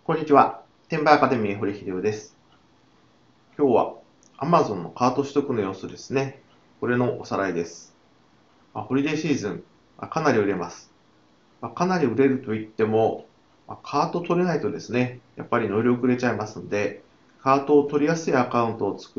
こんにちは。転売アカデミー堀秀夫です。今日は Amazon のカート取得の様子ですね。これのおさらいです。ホリデーシーズン、かなり売れます。かなり売れると言っても、カート取れないとですね、やっぱり乗り遅れちゃいますので、カートを取りやすいアカウントを作って、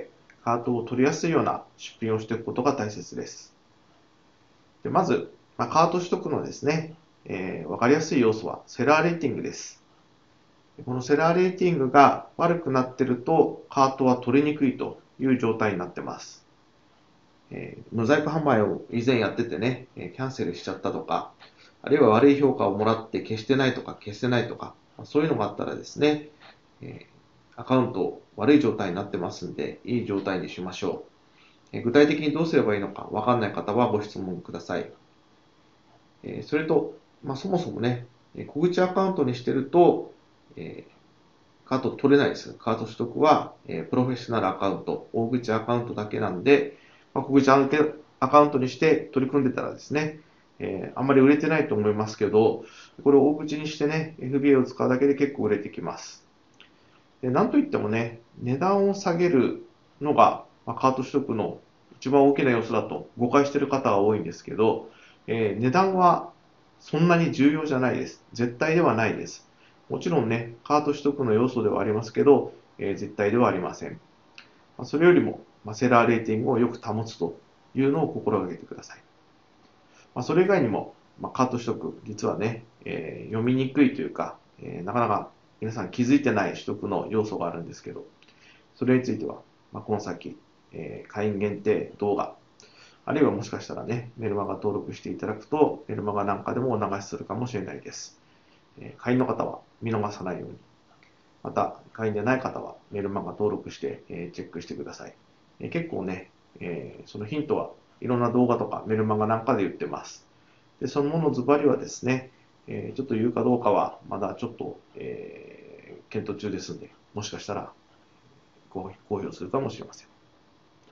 カートを取りやすいような出品をしていくことが大切です。でまず、カート取得のですね、わかりやすい要素はセラーレーティングです。このセラーレーティングが悪くなっていると、カートは取りにくいという状態になっています。無在庫販売を以前やっててね、キャンセルしちゃったとか、あるいは悪い評価をもらって消してないとか消してないとか、そういうのがあったらですね、アカウント悪い状態になってますんで、いい状態にしましょう。具体的にどうすればいいのかわかんない方はご質問ください。それと、そもそもね、小口アカウントにしてると、カート取れないです。カート取得は、プロフェッショナルアカウント、大口アカウントだけなんで、小口アカウントにして取り組んでたらですね、あんまり売れてないと思いますけど、これを大口にしてね、FBA を使うだけで結構売れてきます。でなんといってもね、値段を下げるのが、カート取得の一番大きな要素だと誤解している方が多いんですけど、値段はそんなに重要じゃないです。絶対ではないです。もちろんね、カート取得の要素ではありますけど、絶対ではありません。それよりも、セラーレーティングをよく保つというのを心がけてください。それ以外にも、カート取得、実はね、読みにくいというか、なかなか皆さん気づいてない取得の要素があるんですけど、それについては、この先、会員限定動画、あるいはもしかしたらね、メルマガ登録していただくと、メルマガなんかでもお流しするかもしれないです。会員の方は見逃さないように。また、会員でない方はメルマガ登録してチェックしてください。結構ね、そのヒントはいろんな動画とかメルマガなんかで言ってます。でそのものズバリはですね、ちょっと言うかどうかはまだちょっと、検討中ですんで、もしかしたら公表するかもしれません。